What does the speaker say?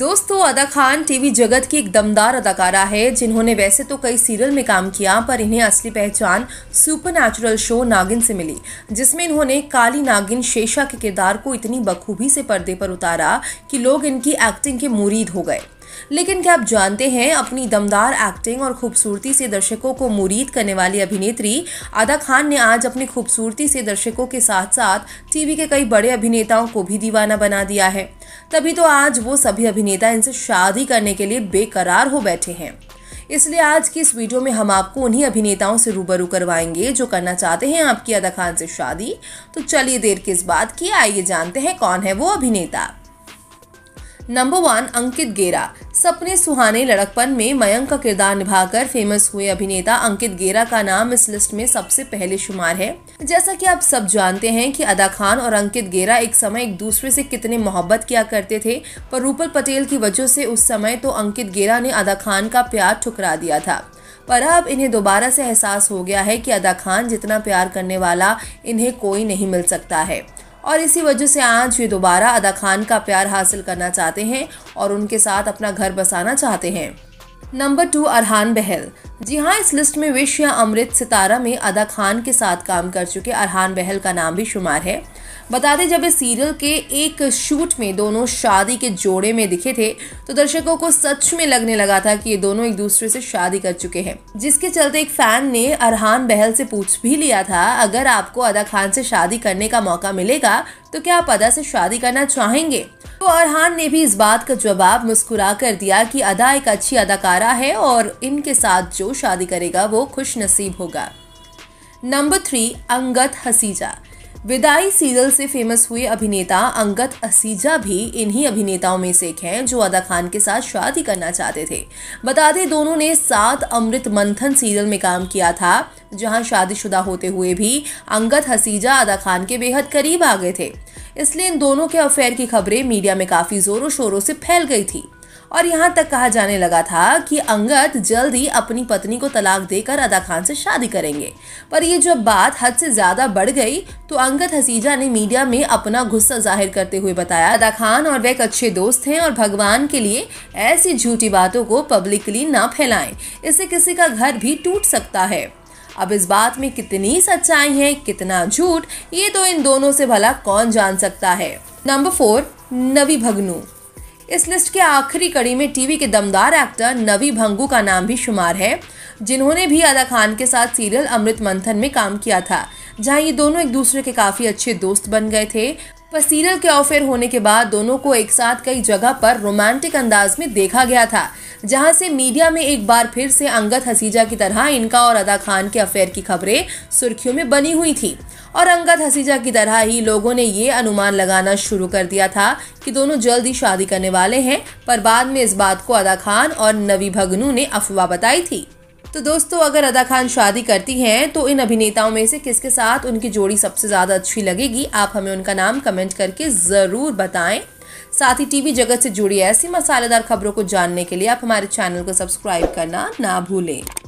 दोस्तों, अदा खान टीवी जगत की एक दमदार अदाकारा है जिन्होंने वैसे तो कई सीरियल में काम किया, पर इन्हें असली पहचान सुपरनैचुरल शो नागिन से मिली, जिसमें इन्होंने काली नागिन शेषा के किरदार को इतनी बखूबी से पर्दे पर उतारा कि लोग इनकी एक्टिंग के मुरीद हो गए। लेकिन क्या आप जानते हैं, अपनी दमदार एक्टिंग और खूबसूरती से दर्शकों को मुरीद करने वाली अभिनेत्री अदा खान ने आज अपनी खूबसूरती से दर्शकों के साथ साथ टीवी के कई बड़े अभिनेताओं को भी दीवाना बना दिया है। तभी तो आज वो सभी अभिनेता इनसे शादी करने के लिए बेकरार हो बैठे हैं। इसलिए आज की इस वीडियो में हम आपको उन्हीं अभिनेताओं से रूबरू करवाएंगे जो करना चाहते हैं आपकी अदा खान से शादी। तो चलिए देर किस बात की, आइए जानते हैं कौन है वो अभिनेता। नंबर 1, अंकित गेरा। सपने सुहाने लड़कपन में मयंक का किरदार निभाकर फेमस हुए अभिनेता अंकित गेरा का नाम इस लिस्ट में सबसे पहले शुमार है। जैसा कि आप सब जानते हैं कि अदा खान और अंकित गेरा एक समय एक दूसरे से कितने मोहब्बत किया करते थे, पर रूपल पटेल की वजह से उस समय तो अंकित गेरा ने अदा खान का प्यार ठुकरा दिया था। पर अब इन्हें दोबारा से एहसास हो गया है कि अदा खान जितना प्यार करने वाला इन्हें कोई नहीं मिल सकता है, और इसी वजह से आज ये दोबारा अदा खान का प्यार हासिल करना चाहते हैं और उनके साथ अपना घर बसाना चाहते हैं। नंबर 2, अरहान बहल। जी हाँ, इस लिस्ट में विश या अमृत सितारा में अदा खान के साथ काम कर चुके अरहान बहल का नाम भी शुमार है। बता दें, जब इस सीरियल के एक शूट में दोनों शादी के जोड़े में दिखे थे तो दर्शकों को सच में लगने लगा था कि ये दोनों एक दूसरे से शादी कर चुके हैं, जिसके चलते एक फैन ने अरहान बहल से पूछ भी लिया था, अगर आपको अदा खान से शादी करने का मौका मिलेगा तो क्या आप अदा से शादी करना चाहेंगे? तो अरहान ने भी इस बात का जवाब मुस्कुरा कर दिया कि अदा एक अच्छी अदाकारा है और इनके साथ जो शादी करेगा वो खुश नसीब होगा। नंबर 3, अंगद हसीजा। विदाई सीरियल से फेमस हुए अभिनेता अंगद हसीजा भी इन्हीं अभिनेताओं में से एक हैं जो अदा खान के साथ शादी करना चाहते थे। बता दें, दोनों ने 7 अमृत मंथन सीरियल में काम किया था, जहां शादीशुदा होते हुए भी अंगद हसीजा अदा खान के बेहद करीब आ गए थे। इसलिए इन दोनों के अफेयर की खबरें मीडिया में काफी जोरों शोरों से फैल गई थी और यहाँ तक कहा जाने लगा था कि अंगद जल्द ही अपनी पत्नी को तलाक देकर अदा खान से शादी करेंगे। पर ये जब बात हद से ज्यादा बढ़ गई तो अंगद हसीजा ने मीडिया में अपना गुस्सा जाहिर करते हुए बताया, अदा खान और वह एक अच्छे दोस्त हैं और भगवान के लिए ऐसी झूठी बातों को पब्लिकली ना फैलाएं, इससे किसी का घर भी टूट सकता है। अब इस बात में कितनी सच्चाई है, कितना झूठ, ये तो इन दोनों से भला कौन जान सकता है। नंबर 4, नवी भगनू। इस लिस्ट के आखिरी कड़ी में टीवी के दमदार एक्टर नवी भंगू का नाम भी शुमार है, जिन्होंने भी अदा खान के साथ सीरियल अमृत मंथन में काम किया था, जहां ये दोनों एक दूसरे के काफी अच्छे दोस्त बन गए थे। पर सीरियल के ऑफर होने के बाद दोनों को एक साथ कई जगह पर रोमांटिक अंदाज में देखा गया था, जहां से मीडिया में एक बार फिर से अंगद हसीजा की तरह इनका और अदा खान के अफेयर की खबरें सुर्खियों में बनी हुई थी और अंगद हसीजा की तरह ही लोगों ने ये अनुमान लगाना शुरू कर दिया था कि दोनों जल्द ही शादी करने वाले हैं। पर बाद में इस बात को अदा खान और नवी भगनू ने अफवाह बताई थी। तो दोस्तों, अगर अदा खान शादी करती हैं तो इन अभिनेताओं में से किसके साथ उनकी जोड़ी सबसे ज्यादा अच्छी लगेगी? आप हमें उनका नाम कमेंट करके जरूर बताएं। साथ ही टीवी जगत से जुड़ी ऐसी मसालेदार खबरों को जानने के लिए आप हमारे चैनल को सब्सक्राइब करना ना भूलें।